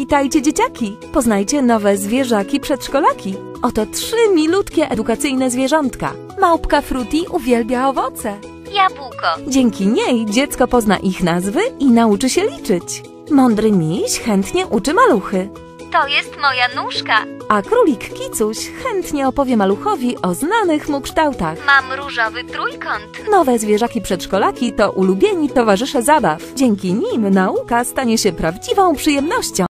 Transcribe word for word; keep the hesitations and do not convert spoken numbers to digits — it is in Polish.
Witajcie, dzieciaki! Poznajcie nowe zwierzaki przedszkolaki. Oto trzy milutkie edukacyjne zwierzątka. Małpka Fruity uwielbia owoce. Jabłko. Dzięki niej dziecko pozna ich nazwy i nauczy się liczyć. Mądry miś chętnie uczy maluchy. To jest moja nóżka. A królik Kicuś chętnie opowie maluchowi o znanych mu kształtach. Mam różowy trójkąt. Nowe zwierzaki przedszkolaki to ulubieni towarzysze zabaw. Dzięki nim nauka stanie się prawdziwą przyjemnością.